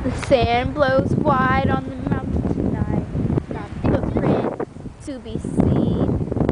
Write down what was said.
The sand blows wide on the mountain tonight, not footprint to be seen.